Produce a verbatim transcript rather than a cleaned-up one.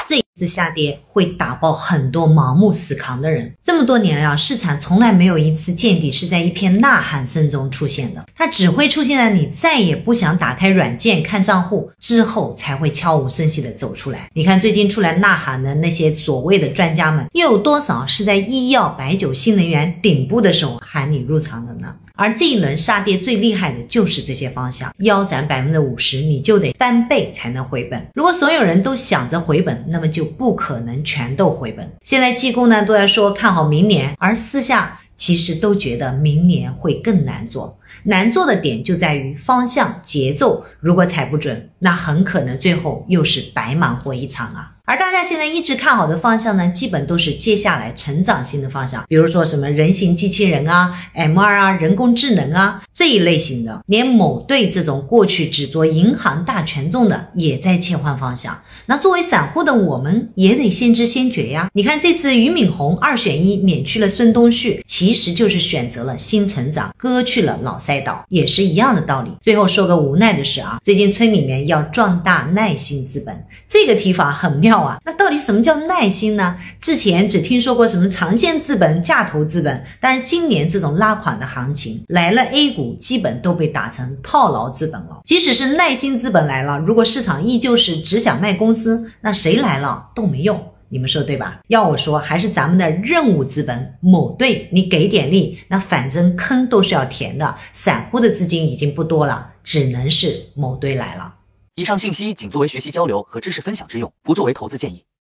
这一次下跌会打爆很多盲目死扛的人。这么多年来啊，市场从来没有一次见底是在一片呐喊声中出现的，它只会出现在你再也不想打开软件看账户之后才会悄无声息的走出来。你看最近出来呐喊的那些所谓的专家们，又有多少是在医药、白酒、新能源顶部的时候喊你入场的呢？而这一轮杀跌最厉害的就是这些方向，腰斩 百分之五十 你就得翻倍才能回本。如果所有人都想着回本，那么就不可能全都回本。现在技工呢都在说看好明年，而私下其实都觉得明年会更难做。难做的点就在于方向节奏，如果踩不准，那很可能最后又是白忙活一场啊。而大家现在一直看好的方向呢，基本都是接下来成长性的方向，比如说什么人形机器人啊、M 二 啊、人工智能啊这一类型的，连某队这种过去只做银行大权重的也在切换方向。那作为散户的我们也得先知先觉呀。你看这次俞敏洪二选一免去了孙东旭，其实就是选择了新成长，割去了老赛道，也是一样的道理。最后说个无奈的事啊，最近村里面要壮大耐心资本，这个提法很妙啊。那到底什么叫耐心呢？之前只听说过什么长线资本、价投资本，但是今年这种拉垮的行情来了 A 股基本都被打成套牢资本了。即使是耐心资本来了，如果市场依旧是只想卖公司，那谁来了都没用。你们说对吧？要我说还是咱们的任务资本某队，你给点力，那反正坑都是要填的，散户的资金已经不多了，只能是某队来了。 以上信息仅作为学习交流和知识分享之用，不作为投资建议。